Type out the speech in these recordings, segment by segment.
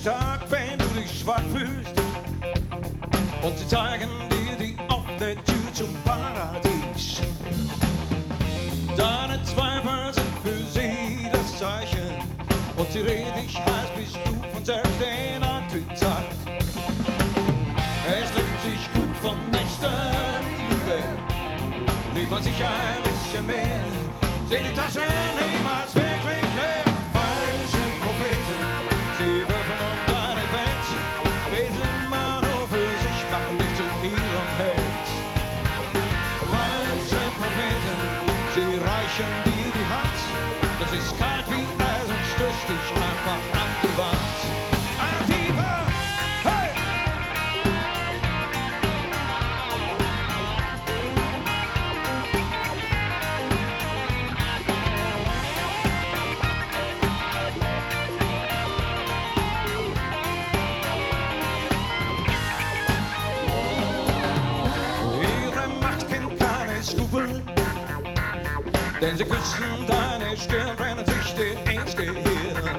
stark, wenn du dich schwach fühlst. Und sie zeigen dir die offene Tür zum Paradies. Deine Zweifel sind für sie das Zeichen. Und sie reden dich heiß, bis du von selbst den Antrieb zeigst. Es lebt sich gut von nächster Liebe. Liebt man sich ein bisschen mehr. Seh die Taschen niemals wirklich leer. Falsche Propheten, sie würfeln um deine Welt. Beten immer nur für sich, machen dich zu ihrem Held. Falsche Propheten, sie reichen dir die Hand. Das ist kalt wie Eis und stößt dich einfach an die Wand. Antifa, hey! Ihre Macht kennt keine Skrupel, denn sie küssen deine Stirn, brennen sich dir ins Gehirn.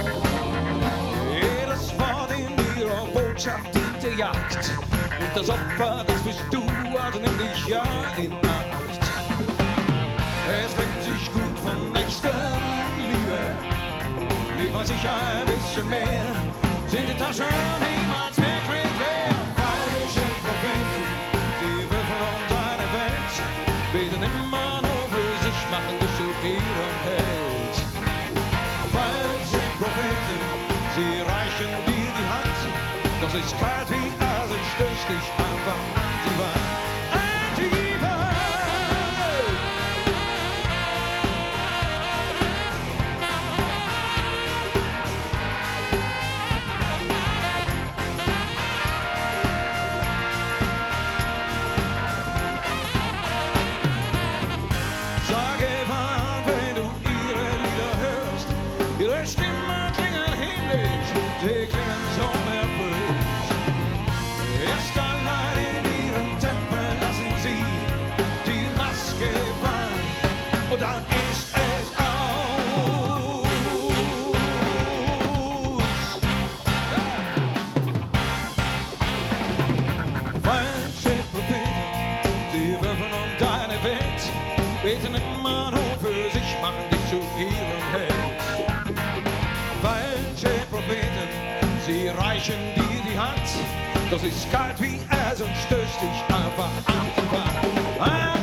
Jedes Wort in ihrer Botschaft dient der Jagd. Und das Opfer, das bist du, also nimm dich ja in Acht. Es lebt sich gut von nächster Liebe. Liebt man sich ein bisschen mehr, sind die Taschen niemals wirklich leer. Falsche Propheten, die würfeln um deine Welt, beten immer nur für sich, machen dich zu ihrem Held. Falsche Propheten, sie reichen dir die Hand, doch es ist kalt wie Eis und stößt dich einfach an die Wand. Antifa! Sage wann, wenn du ihre Lieder hörst, ihre Stimmen klingen himmlisch, sie klingen so nervös. Erst allein in ihrem Tempel lassen sie die Maske fallen und dann ist es aus. Falsche Propheten, sie würfeln um deine Welt, beten immer nur für sich, machen dich zu ihrem Held. Falsche Propheten, sie reichen dir die Hand, doch es ist kalt wie Eis und stößt dich einfach an die Wand.